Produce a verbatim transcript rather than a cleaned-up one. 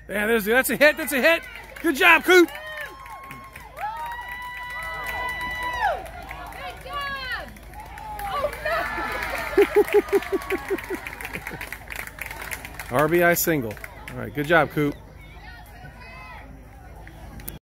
Yeah, there's that's a hit. That's a hit. Good job, Coop. Good job. Oh no. R B I single. All right, good job, Coop.